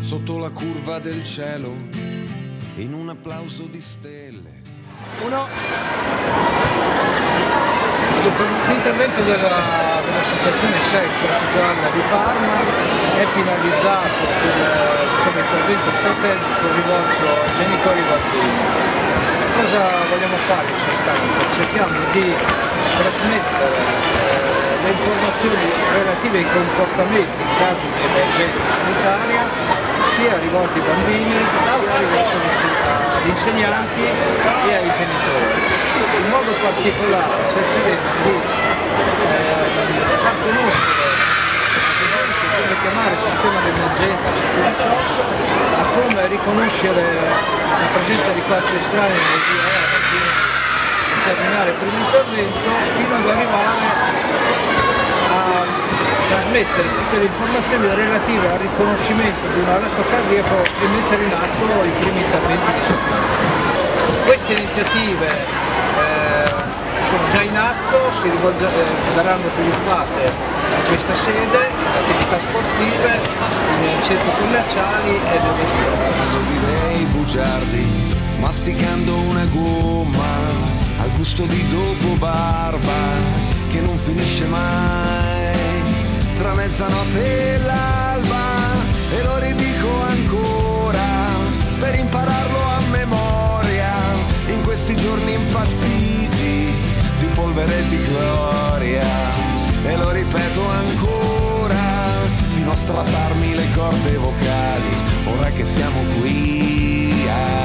sotto la curva del cielo, in un applauso di stelle. L'intervento dell'associazione SEI Croce Gialla di Parma è finalizzato per intervento strategico rivolto ai genitori e bambini. Cosa vogliamo fare in sostanza? Cerchiamo di trasmettere le informazioni relative ai comportamenti in caso di emergenza sanitaria, sia rivolti ai bambini, sia rivolti agli insegnanti e ai genitori. In modo particolare cercheremo di far conoscere, ad esempio, come chiamare il sistema di emergenza 118, a come riconoscere la presenza di corpi estranei nel DRR per determinare il primo intervento, fino ad arrivare a trasmettere tutte le informazioni relative al riconoscimento di un arresto cardiaco e mettere in atto i primi interventi di soccorso. Queste iniziative sono già in atto, verranno sviluppate in questa sede, in attività sportive, in centri commerciali e nelle scuole. Direi bugiardi, masticando una gomma, al gusto di dopo barba, che non finisce mai, tra mezzanotte e l'alba, e lo ridico ancora, per impararlo a memoria, in questi giorni impazziti di polvere e di gloria, e lo ripeto ancora fino a strapparmi le corde vocali, ora che siamo qui,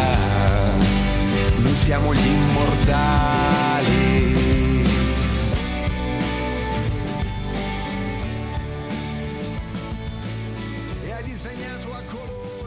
noi siamo gli immortali. E hai disegnato a colori